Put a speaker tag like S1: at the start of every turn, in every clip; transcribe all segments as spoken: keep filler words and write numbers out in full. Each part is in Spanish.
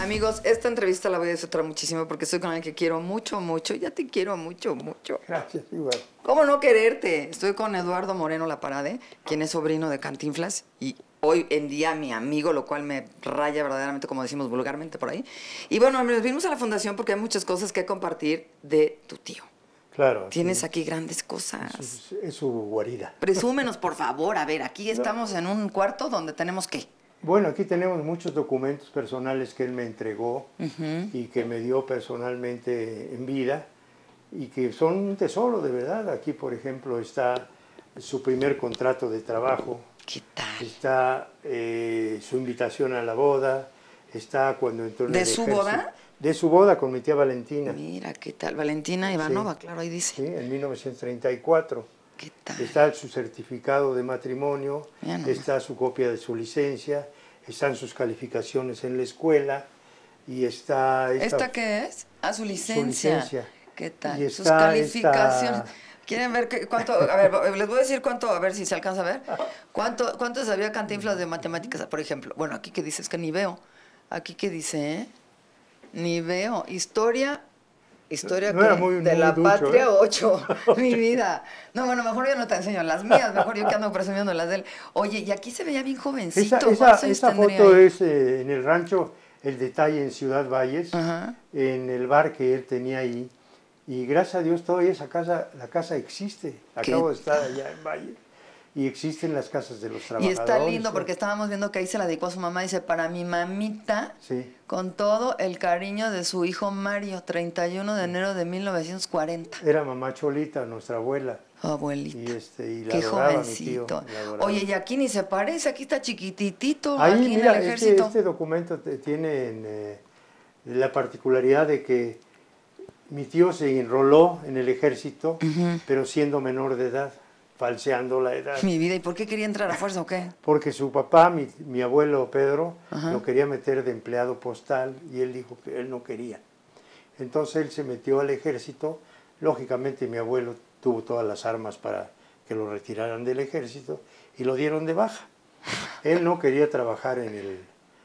S1: Amigos, esta entrevista la voy a disfrutar muchísimo porque estoy con alguien que quiero mucho, mucho. Ya te quiero mucho, mucho.
S2: Gracias, igual.
S1: ¿Cómo no quererte? Estoy con Eduardo Moreno Laparade, quien es sobrino de Cantinflas y hoy en día mi amigo, lo cual me raya verdaderamente, como decimos vulgarmente por ahí. Y bueno, nos vinimos a la fundación porque hay muchas cosas que compartir de tu tío.
S2: Claro.
S1: Tienes
S2: sí.
S1: aquí grandes cosas.
S2: Es su, es su guarida.
S1: Presúmenos, por favor. A ver, aquí estamos en un cuarto donde tenemos ¿qué?
S2: Bueno, aquí tenemos muchos documentos personales que él me entregó
S1: Uh-huh.
S2: y que me dio personalmente en vida y que son un tesoro de verdad. Aquí, por ejemplo, está su primer contrato de trabajo.
S1: ¿Qué tal?
S2: Está eh, su invitación a la boda. Está cuando entró en
S1: ¿De
S2: el
S1: su
S2: ejército.
S1: boda?
S2: De su boda con mi tía Valentina.
S1: Mira, ¿qué tal? Valentina Ivanova,
S2: Sí,
S1: claro, ahí dice.
S2: Sí, en mil novecientos treinta y cuatro.
S1: ¿Qué tal?
S2: Está su certificado de matrimonio,
S1: Ya no.
S2: está su copia de su licencia, están sus calificaciones en la escuela y está... Esta,
S1: ¿Esta qué es? Ah, su licencia.
S2: Su licencia.
S1: ¿Qué tal?
S2: Y
S1: Sus
S2: está
S1: calificaciones.
S2: esta-
S1: ¿Quieren ver qué, cuánto? A ver, les voy a decir cuánto, a ver si se alcanza a ver. ¿Cuánto, cuánto sabía Cantinflas de matemáticas, por ejemplo? Bueno, aquí que dice, es que ni veo. Aquí que dice, ¿eh? Ni veo. Historia... Historia
S2: No era
S1: ¿qué?
S2: muy-
S1: de
S2: muy
S1: la
S2: ducho,
S1: patria,
S2: ¿eh?
S1: ocho. Mi vida. No, bueno, mejor yo no te enseño las mías, mejor yo que ando presumiendo las de él. Oye, y aquí se veía bien jovencito.
S2: Esa,
S1: ¿Cuántos
S2: esa,
S1: años
S2: esa
S1: tendría
S2: foto
S1: ahí?
S2: es eh, en el rancho El Detalle en Ciudad Valles,
S1: Ajá.
S2: en el bar que él tenía ahí. Y gracias a Dios todavía esa casa, la casa existe. Acabo de estar allá en Valles. Y existen las casas de los
S1: Y
S2: trabajadores.
S1: está lindo
S2: ¿eh?
S1: porque estábamos viendo que ahí se la dedicó a su mamá. Dice, para mi mamita,
S2: Sí.
S1: con todo el cariño de su hijo Mario, treinta y uno de enero de mil novecientos cuarenta.
S2: Era mamá Cholita, nuestra abuela.
S1: Abuelita.
S2: Y, este, y la
S1: Qué
S2: adoraba mi tío.
S1: jovencito.
S2: la adoraba.
S1: Oye, y aquí ni se parece, aquí está chiquititito,
S2: Ahí,
S1: aquí
S2: mira,
S1: en el
S2: es que
S1: ejército.
S2: este documento te- tiene en, eh, la particularidad de que mi tío se enroló en el ejército,
S1: Ujú.
S2: pero siendo menor de edad, falseando la edad.
S1: Mi vida, ¿y por qué quería entrar a fuerza o qué?
S2: Porque su papá, mi, mi abuelo Pedro,
S1: Ajá.
S2: lo quería meter de empleado postal y él dijo que él no quería. Entonces él se metió al ejército. Lógicamente mi abuelo tuvo todas las armas para que lo retiraran del ejército y lo dieron de baja. Él no quería trabajar en el,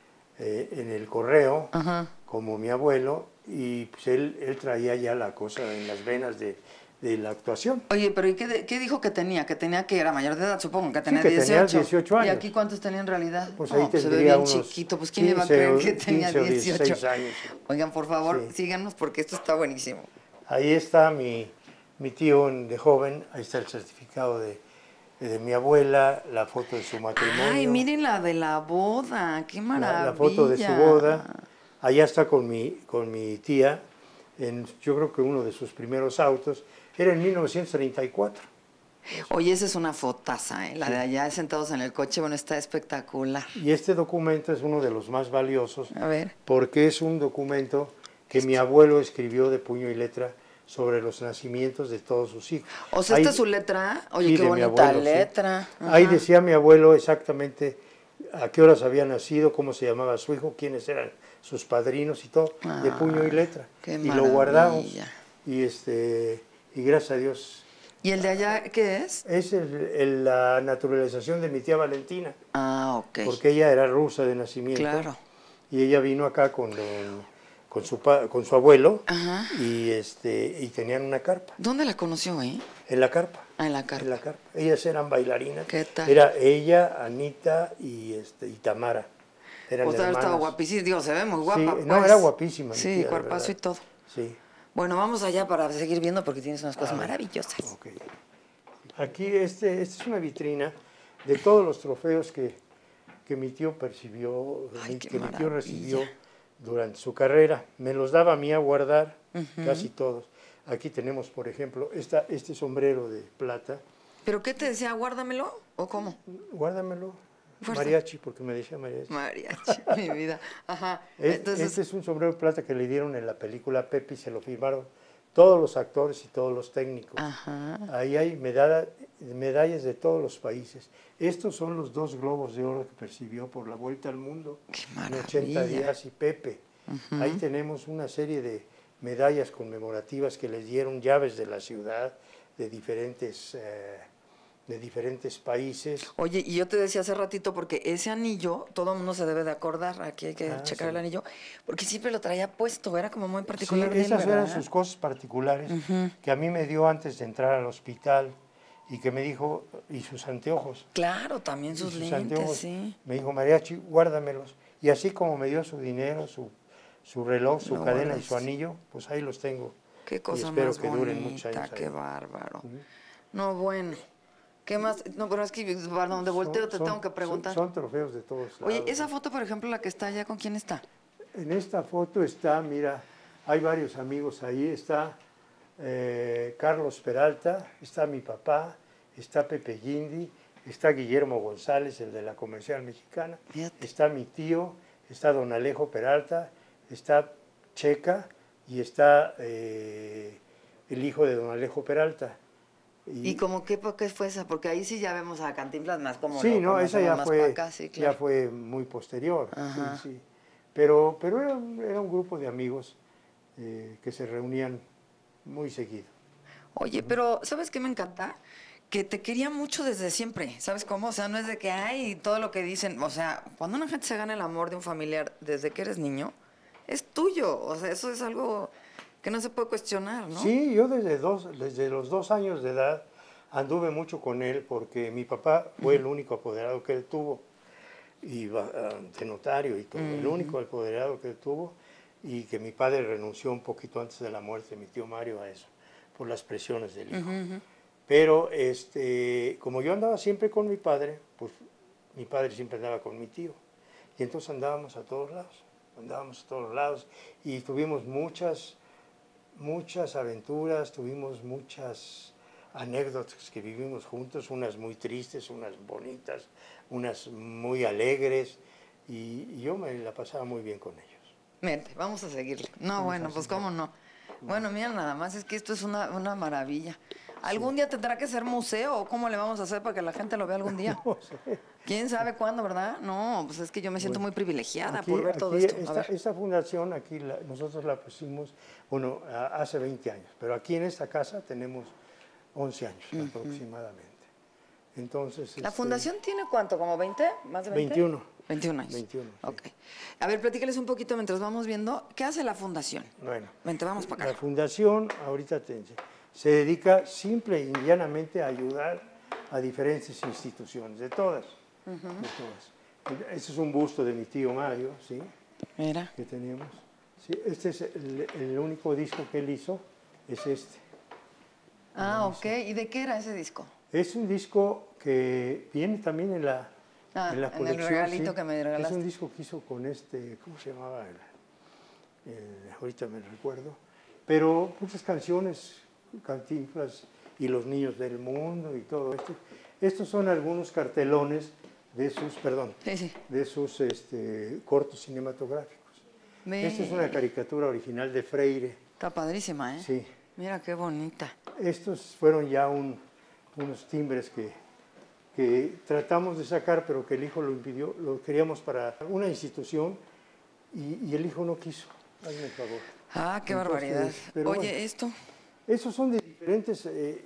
S2: eh, en el correo
S1: Ajá.
S2: como mi abuelo y pues él, él traía ya la cosa en las venas de, de la actuación.
S1: Oye, pero ¿y qué, de- qué dijo que tenía? Que tenía que era mayor de edad, supongo, que tenía
S2: que tenía
S1: dieciocho.
S2: dieciocho
S1: ¿Y
S2: años.
S1: aquí cuántos tenía en realidad?
S2: Pues
S1: No,
S2: ahí
S1: pues se ve
S2: tendría
S1: bien
S2: unos
S1: chiquito, pues ¿quién le va a
S2: quince
S1: creer
S2: o-
S1: que tenía
S2: quince o
S1: dieciocho?
S2: dieciséis años.
S1: Oigan, por favor,
S2: Sí.
S1: síganos porque esto está buenísimo.
S2: Ahí está mi, mi tío de joven, ahí está el certificado de, de mi abuela, la foto de su matrimonio.
S1: Ay, miren la de la boda, qué maravilla.
S2: la, la foto de su boda. Allá está con mi, con mi tía, en, yo creo que uno de sus primeros autos, era en mil novecientos treinta y cuatro.
S1: Oye, esa es una fotaza, ¿eh? La
S2: Sí.
S1: de allá sentados en el coche, bueno, está espectacular.
S2: Y este documento es uno de los más valiosos
S1: A ver.
S2: porque es un documento que mi abuelo escribió de puño y letra sobre los nacimientos de todos sus hijos.
S1: O sea,
S2: Ahí-
S1: ¿esta es su letra? Oye,
S2: sí,
S1: qué
S2: de mi
S1: bonita
S2: abuelo, sí.
S1: letra.
S2: Ahí
S1: Ajá.
S2: decía mi abuelo exactamente a qué horas había nacido, cómo se llamaba su hijo, quiénes eran sus padrinos y todo, de puño y letra.
S1: qué
S2: Y lo guardamos.
S1: maravilla.
S2: Y, este, y gracias a Dios.
S1: ¿Y el de allá qué es?
S2: Es el- el- la naturalización de mi tía Valentina,
S1: Ah, ok.
S2: porque ella era rusa de nacimiento.
S1: Claro.
S2: Y ella vino acá con, don- con, su, pa- con su abuelo
S1: Ajá.
S2: y, este, y tenían una carpa.
S1: ¿Dónde la conoció, eh?
S2: En la carpa.
S1: Ah, en la carpa.
S2: En la carpa. Ellas eran bailarinas.
S1: ¿Qué tal?
S2: Era ella, Anita y, este, y Tamara. Eran
S1: Pues estaba
S2: hermanas.
S1: guapísima, digo, se ve muy guapa.
S2: Sí,
S1: pues.
S2: no, era guapísima. mi
S1: Sí,
S2: tía, de
S1: cuerpazo y
S2: verdad.
S1: todo.
S2: Sí.
S1: Bueno, vamos allá para seguir viendo porque tienes unas cosas
S2: A ver.
S1: maravillosas.
S2: Ok. Aquí este, esta es una vitrina de todos los trofeos que, que mi tío percibió,
S1: Ay,
S2: mi-
S1: qué
S2: que mi tío
S1: maravilla.
S2: recibió durante su carrera. Me los daba a mí a guardar,
S1: Ujú.
S2: casi todos. Aquí tenemos, por ejemplo, esta, este sombrero de plata.
S1: ¿Pero qué te decía? ¿Guárdamelo? ¿O cómo?
S2: Guárdamelo.
S1: Fuerza.
S2: Mariachi, porque me decía mariachi.
S1: Mariachi, mi vida. Ajá.
S2: Es-
S1: Entonces,
S2: Este es un sombrero de plata que le dieron en la película Pepe y se lo firmaron todos los actores y todos los técnicos.
S1: ajá.
S2: Ahí hay medalla- medallas de todos los países. Estos son los dos globos de oro que percibió por la vuelta al mundo
S1: Qué
S2: en ochenta
S1: maravilla.
S2: días y Pepe.
S1: Ujú.
S2: Ahí tenemos una serie de medallas conmemorativas que les dieron llaves de la ciudad, de diferentes eh, de diferentes países.
S1: Oye, y yo te decía hace ratito, porque ese anillo, todo el mundo se debe de acordar, aquí hay que
S2: Ah,
S1: checar
S2: sí.
S1: el anillo, porque siempre lo traía puesto, era como muy
S2: Sí,
S1: particular de él,
S2: esas eran
S1: ¿verdad?
S2: sus cosas particulares que a mí me dio antes de entrar al hospital y que me dijo, y sus anteojos.
S1: Claro, también
S2: Y
S1: sus,
S2: sus
S1: lentes,
S2: anteojos,
S1: sí.
S2: me dijo, Mariachi, guárdamelos. Y así como me dio su dinero, su, su reloj, su
S1: Lo
S2: cadena y su
S1: guardaste.
S2: anillo, pues ahí los tengo.
S1: Qué
S2: Y
S1: cosa
S2: espero
S1: más
S2: que duren muchos
S1: bonita,
S2: años
S1: qué
S2: ahí.
S1: bárbaro. No, bueno. ¿Qué más? No, pero es que para donde volteo
S2: Son,
S1: te
S2: son,
S1: tengo que
S2: son,
S1: preguntar.
S2: son trofeos de todos
S1: Oye,
S2: lados.
S1: esa foto, por ejemplo, la que está allá, ¿con quién está?
S2: En esta foto está, mira, hay varios amigos ahí, está eh, Carlos Peralta, está mi papá, está Pepe Guindi, está Guillermo González, el de la Comercial Mexicana,
S1: Fíjate.
S2: está mi tío, está don Alejo Peralta, está Checa y está eh, el hijo de don Alejo Peralta.
S1: ¿Y como qué época fue esa? Porque ahí sí ya vemos a Cantinflas más como
S2: Sí,
S1: lo
S2: no, esa
S1: conocemos
S2: ya
S1: más para
S2: fue,
S1: acá, sí,
S2: ya
S1: claro.
S2: fue muy posterior,
S1: Ajá.
S2: sí, sí. Pero, pero era, un- era un grupo de amigos eh, que se reunían muy seguido.
S1: Oye, pero ¿sabes qué me encanta? Que te quería mucho desde siempre, ¿sabes cómo? O sea, no es de que hay todo lo que dicen, o sea, cuando una gente se gana el amor de un familiar desde que eres niño, es tuyo, o sea, eso es algo que no se puede cuestionar, ¿no?
S2: Sí, yo desde, dos, desde los dos años de edad anduve mucho con él porque mi papá fue el único apoderado que él tuvo, y va- ah, de notario y todo, el único apoderado que él tuvo, y que mi padre renunció un poquito antes de la muerte de mi tío Mario a eso, por las presiones del hijo. Pero este, como yo andaba siempre con mi padre, pues mi padre siempre andaba con mi tío. Y entonces andábamos a todos lados, andábamos a todos lados y tuvimos muchas, muchas aventuras, tuvimos muchas anécdotas que vivimos juntos, unas muy tristes, unas bonitas, unas muy alegres, y, y yo me la pasaba muy bien con ellos.
S1: Vente, vamos a seguirle. No,
S2: Vamos
S1: bueno,
S2: a
S1: pues
S2: seguir.
S1: cómo no. Bueno, mira, nada más es que esto es una, una maravilla. ¿Algún
S2: Sí.
S1: día tendrá que ser museo o cómo le vamos a hacer para que la gente lo vea algún día?
S2: No sé.
S1: ¿Quién sabe cuándo, verdad? No, pues es que yo me siento
S2: Bueno,
S1: muy privilegiada
S2: Aquí,
S1: por ver todo
S2: aquí
S1: esto. A
S2: esta,
S1: ver.
S2: esta fundación, aquí la- nosotros la pusimos, bueno, a- hace veinte años, pero aquí en esta casa tenemos once años aproximadamente. Entonces,
S1: ¿La
S2: este,
S1: fundación tiene cuánto? ¿Como veinte? ¿Más de veinte?
S2: veintiuno.
S1: veintiún años.
S2: veintiuno, sí.
S1: Ok. A ver, platícales un poquito mientras vamos viendo. ¿Qué hace la fundación?
S2: Bueno,
S1: Vente, vamos para
S2: la
S1: acá.
S2: fundación ahorita te- se dedica simple y llanamente a ayudar a diferentes instituciones, de todas, de todas. Este es un busto de mi tío Mario, ¿sí?
S1: Mira.
S2: Que tenemos. Sí, este es el, el único disco que él hizo, es este.
S1: Ah, ok. ¿Y de qué era ese disco?
S2: Es un disco que viene también en la,
S1: Ah,
S2: en la
S1: en el
S2: colección.
S1: regalito
S2: sí.
S1: que me
S2: Es
S1: regalaste.
S2: un disco que hizo con este, ¿cómo se llamaba? El- el- ahorita me recuerdo. Pero muchas canciones, Cantinflas y Los Niños del Mundo y todo esto. Estos son algunos cartelones de sus, perdón,
S1: Sí, sí.
S2: de sus este, cortos cinematográficos.
S1: Ve.
S2: Esta es una caricatura original de Freire.
S1: Está padrísima, ¿eh?
S2: Sí.
S1: Mira qué bonita.
S2: Estos fueron ya un- unos timbres que, que tratamos de sacar, pero que el hijo lo impidió. Lo queríamos para una institución y, y el hijo no quiso. Hazme el favor.
S1: Ah, qué
S2: Entonces,
S1: barbaridad.
S2: pero
S1: Oye,
S2: bueno.
S1: esto.
S2: Esos son de diferentes eh,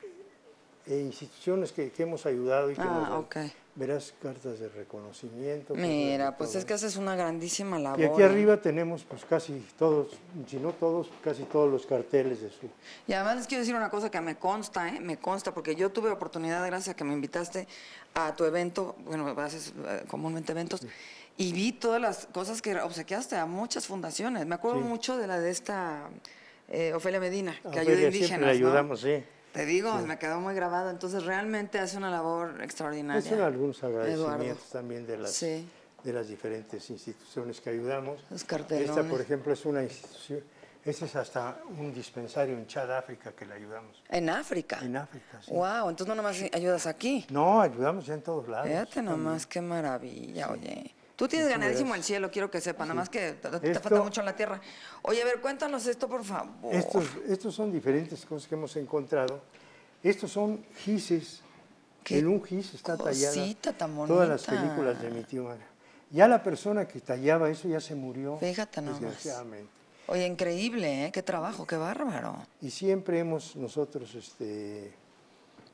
S2: eh, instituciones que, que hemos ayudado y que
S1: Ah,
S2: nos dan.
S1: ok.
S2: Verás cartas de reconocimiento. cosas
S1: Mira,
S2: de
S1: pues
S2: todo.
S1: es que haces una grandísima labor.
S2: Y aquí
S1: ¿eh?
S2: arriba tenemos pues casi todos, si no todos, casi todos los carteles de su...
S1: Y además les quiero decir una cosa que me consta, ¿eh? Me consta, porque yo tuve oportunidad, gracias a que me invitaste a tu evento, bueno, haces eh, comúnmente eventos, y vi todas las cosas que obsequiaste a muchas fundaciones. Me acuerdo
S2: Sí.
S1: mucho de la de esta eh, Ofelia Medina, que
S2: A
S1: ayuda a
S2: Ofelia
S1: indígenas,
S2: siempre le ayudamos,
S1: ¿no?
S2: sí.
S1: Te digo,
S2: Sí.
S1: me quedó muy grabado, entonces realmente hace una labor extraordinaria.
S2: Son algunos
S1: Eduardo.
S2: agradecimientos también de las,
S1: Sí.
S2: de las diferentes instituciones que ayudamos.
S1: Los cartelones.
S2: Esta, por ejemplo, es una institución, este es hasta un dispensario en Chad, África, que le ayudamos.
S1: En África.
S2: En África, sí.
S1: Wow, entonces no nomás ayudas aquí.
S2: No, ayudamos ya en todos lados.
S1: Fíjate nomás, qué maravilla, oye. Tú tienes ganadísimo el cielo, quiero que sepa, nada más que te, te
S2: Esto-
S1: falta mucho en la tierra. Oye, a ver, cuéntanos esto, por favor.
S2: Estos, estos son diferentes cosas que hemos encontrado. Estos son gises.
S1: Qué
S2: En un gis está tallada
S1: cosita tan
S2: todas las
S1: bonita.
S2: películas de mi tío Mario. Ya la persona que tallaba eso ya se murió,
S1: Fíjate nomás.
S2: desgraciadamente.
S1: Oye, increíble, ¿eh? Qué trabajo, qué bárbaro.
S2: Y siempre hemos nosotros, este,
S1: O sea,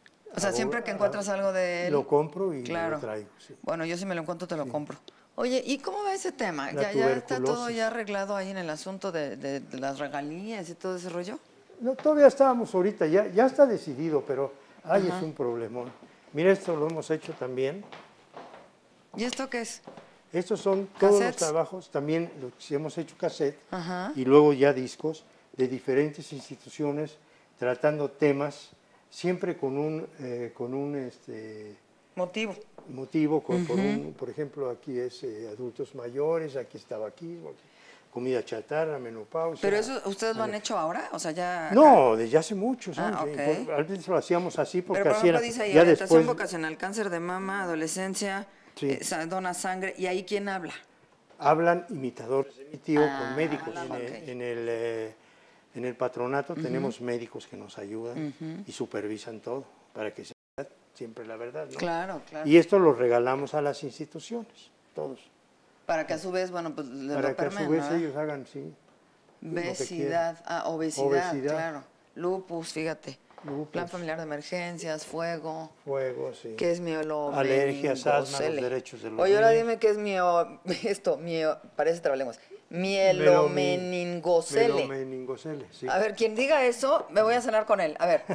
S1: sea, siempre que encuentras algo de él.
S2: Lo compro y
S1: claro.
S2: lo traigo. Sí.
S1: Bueno, yo si me lo encuentro te lo
S2: Sí.
S1: compro. Oye, ¿y cómo va ese tema?
S2: La
S1: ¿Ya, ya está todo
S2: tuberculosis.
S1: ya arreglado ahí en el asunto de, de- de las regalías y todo ese rollo?
S2: No, todavía estábamos ahorita, ya, ya está decidido, pero ahí
S1: Ajá.
S2: es un problemón. Mira, esto lo hemos hecho también.
S1: ¿Y esto qué es?
S2: Estos son todos
S1: ¿Cassettes?
S2: los trabajos, también los que hemos hecho cassette
S1: Ajá.
S2: y luego ya discos de diferentes instituciones tratando temas, siempre con un, eh, con un este,
S1: Motivo.
S2: motivo, con, por, un, por ejemplo, aquí es eh, adultos mayores, aquí es tabaquismo, aquí comida chatarra, menopausia.
S1: ¿Pero eso ustedes lo han hecho ahora? O sea, ya...
S2: No, desde hace muchos
S1: Ah,
S2: años.
S1: ok.
S2: Por- Antes lo hacíamos así porque
S1: Pero por
S2: así
S1: ejemplo
S2: era.
S1: dice ahí,
S2: Ya
S1: orientación
S2: después
S1: vocacional, cáncer de mama, adolescencia,
S2: Sí.
S1: eh, sa- dona sangre, ¿y ahí quién habla?
S2: hablan imitadores de mi tío
S1: Ah,
S2: con médicos. En,
S1: ok.
S2: el, en, el, eh, en el patronato tenemos médicos que nos ayudan y supervisan todo para que sea siempre la verdad, ¿no?
S1: Claro, claro.
S2: Y esto lo regalamos a las instituciones, todos.
S1: Para que a su vez, bueno, pues le
S2: Para
S1: lo
S2: que a su
S1: permeen,
S2: vez
S1: ¿verdad?
S2: ellos hagan, sí. lo que
S1: Obesidad, ah, obesidad,
S2: Obesidad.
S1: claro. Lupus, fíjate.
S2: Lupus.
S1: Plan familiar de emergencias, fuego.
S2: Fuego, sí.
S1: ¿Qué es mielo?
S2: Alergias, asma, los derechos de los
S1: Oye, ahora
S2: niños.
S1: dime qué es mio... Esto, mio... Parece trabalenguas.
S2: Melomi-
S1: Mielomeningocele.
S2: Melomeningocele, sí.
S1: A ver, quien diga eso, me voy a cenar con él. A ver.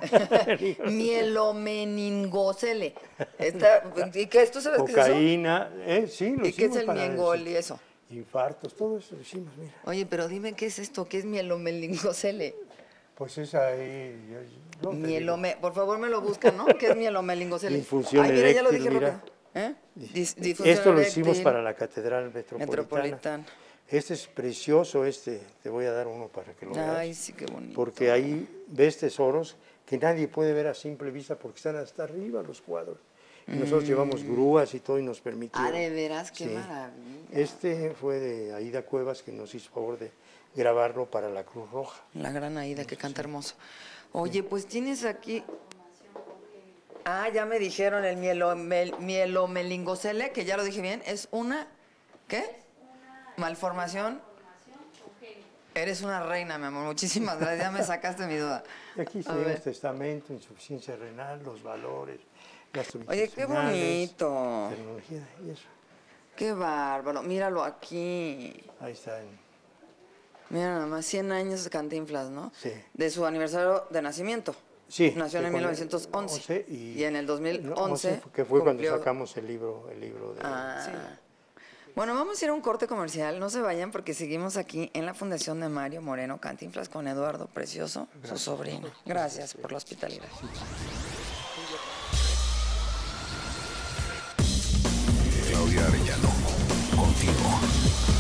S1: Mielomeningocele. Está... ¿Y qué es? ¿Tú sabes qué es eso?
S2: Cocaína, eh, sí, lo
S1: ¿Y qué es
S2: hicimos
S1: el
S2: para
S1: miengol
S2: eso.
S1: y eso?
S2: Infartos, todo eso lo hicimos, mira.
S1: Oye, pero dime qué es esto, qué es mielomeningocele.
S2: Pues es ahí. yo- yo te digo.
S1: Mielome, por favor me lo buscan, ¿no? ¿Qué es mielomelingocele?
S2: Disfunción
S1: Ay, mira, ya lo
S2: eréctil,
S1: dije
S2: mira.
S1: rápido. ¿Eh? Dis- disfunción
S2: Esto lo hicimos
S1: eréctil,
S2: para la Catedral Metropolitana.
S1: Metropolitana.
S2: Este es precioso, este. Te voy a dar uno para que lo veas.
S1: Ay, sí, qué bonito.
S2: Porque ahí ves tesoros que nadie puede ver a simple vista porque están hasta arriba los cuadros. Y nosotros llevamos grúas y todo y nos permitió.
S1: Ah, de veras, qué
S2: Sí.
S1: maravilla.
S2: Este fue de Aida Cuevas que nos hizo favor de grabarlo para la Cruz Roja.
S1: La gran Aida, que canta hermoso. Oye, pues tienes aquí... Ah, ya me dijeron el mielomel, mielomelingocele, que ya lo dije bien, es una... ¿Qué? Malformación. Eres una reina, mi amor. Muchísimas gracias. Ya me sacaste mi duda.
S2: Y aquí
S1: A ver.
S2: tenemos testamento, insuficiencia renal, los valores, gastos
S1: Oye, qué
S2: nutricionales,
S1: bonito.
S2: tecnología y eso.
S1: Qué bárbaro. Míralo aquí.
S2: Ahí está. En,
S1: Mira nada más, cien años de Cantinflas, ¿no?
S2: Sí.
S1: De su aniversario de nacimiento.
S2: sí.
S1: Nació en
S2: fue
S1: mil
S2: cuando-
S1: novecientos once.
S2: once y,
S1: Y en el dos mil
S2: no,
S1: once
S2: once, que fue cuando
S1: cumplió-
S2: sacamos el libro, el libro de...
S1: Ah.
S2: sí.
S1: Bueno, vamos a ir a un corte comercial. No se vayan porque seguimos aquí en la Fundación de Mario Moreno Cantinflas con Eduardo Precioso, su sobrino. Gracias por la hospitalidad.
S3: Claudia Arellano, contigo.